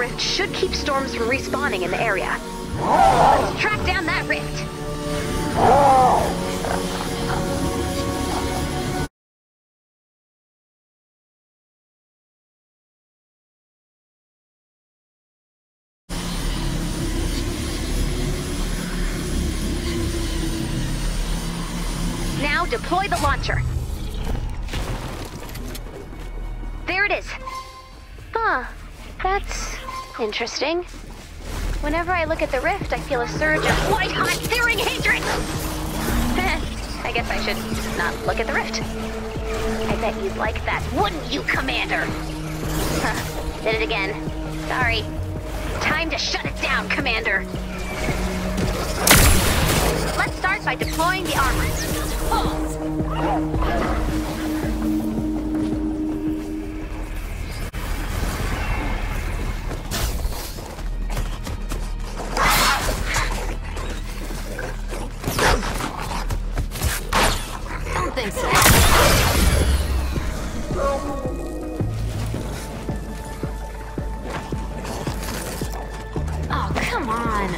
rift should keep storms from respawning in the area. Let's track down that rift. Now deploy the launcher. There it is. Huh, that's interesting. Whenever I look at the rift, I feel a surge of white-hot searing hatred! I guess I should not look at the rift. I bet you'd like that, wouldn't you, Commander? Huh, did it again. Sorry. Time to shut it down, Commander. Let's start by deploying the armor. Don't think so. Oh, come on.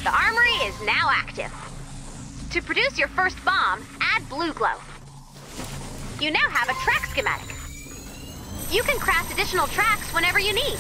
The armory is now active. To produce your first bomb, add blue glow. You now have a track schematic. You can craft additional tracks whenever you need.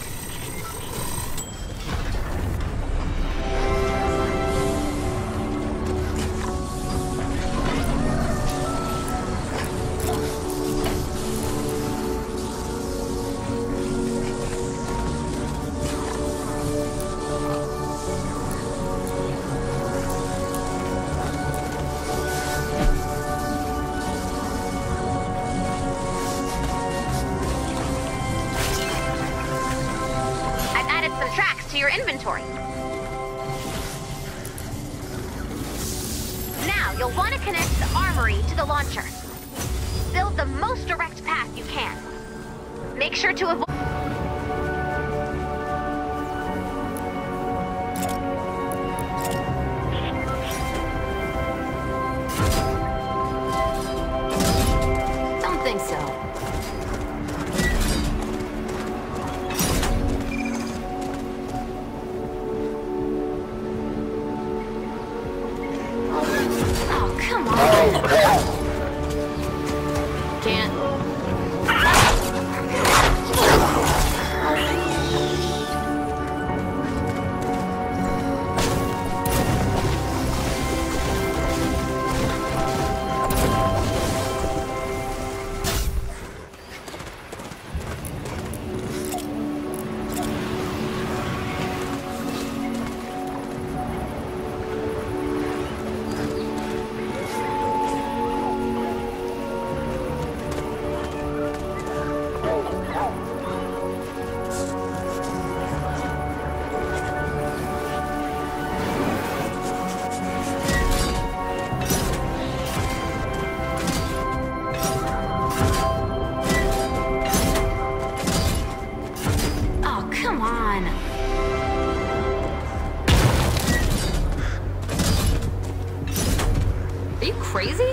Your inventory. Now you'll want to connect the armory to the launcher. Build the most direct path you can. Make sure to avoid... Don't think so. Can't. Are you crazy?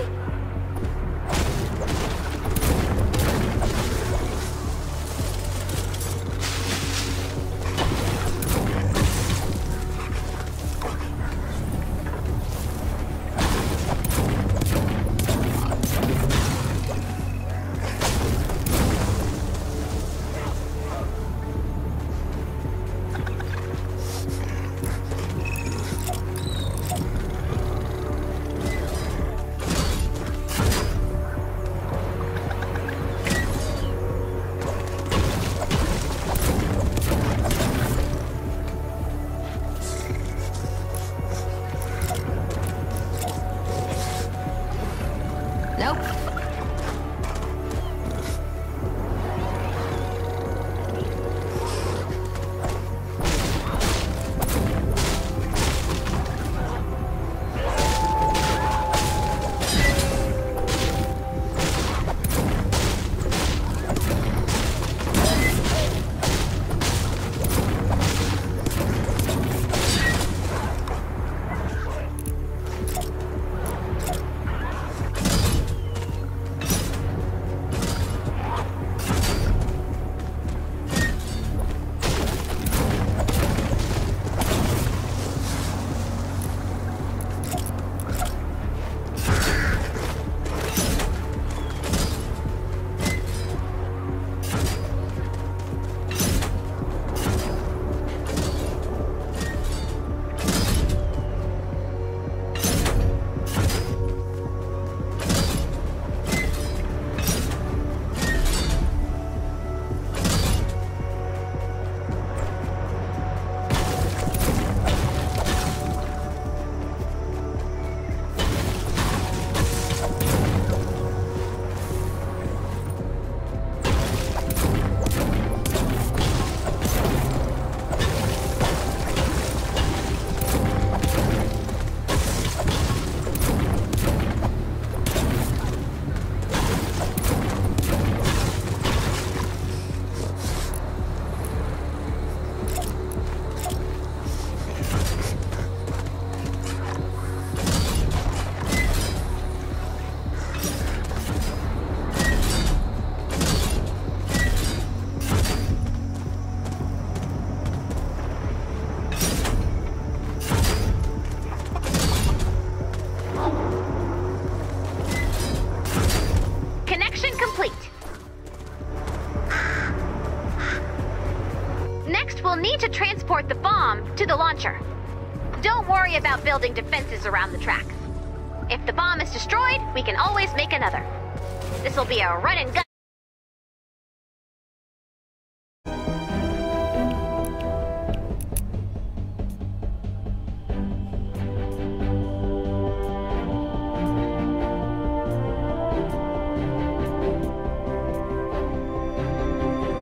to the launcher. Don't worry about building defenses around the track. If the bomb is destroyed, we can always make another. This'll be a run and gun.